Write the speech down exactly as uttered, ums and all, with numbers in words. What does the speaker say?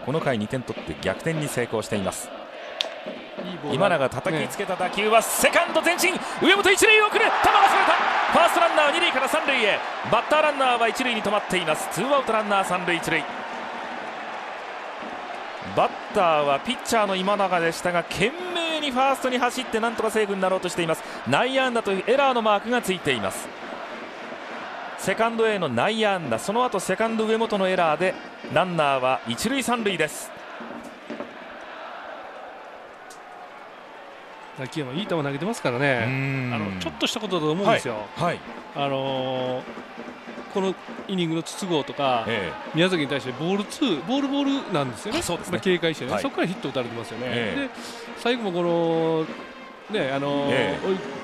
この回にてん取って逆転に成功しています。今永叩きつけた打球はセカンド前進、上本一塁送る、球がそれた。ファーストランナー二塁から三塁へ、バッターランナーは一塁に止まっています。ツーアウトランナー三塁一塁。バッターはピッチャーの今永でしたが、懸命にファーストに走ってなんとかセーフになろうとしています。内野安打というエラーのマークがついています。セカンド A の内野安打、その後セカンド上本のエラーでランナーは一塁三塁です。 秋山いい球投げてますからね。あのちょっとしたことだと思うんですよ。はいはい、あのー、このイニングの筒香とか、ええ、宮崎に対してボールツーボールボールなんですよね。そうですね、まあ、警戒してね、はい、そこからヒット打たれてますよね。ええ、で最後もこのね、あのーええ、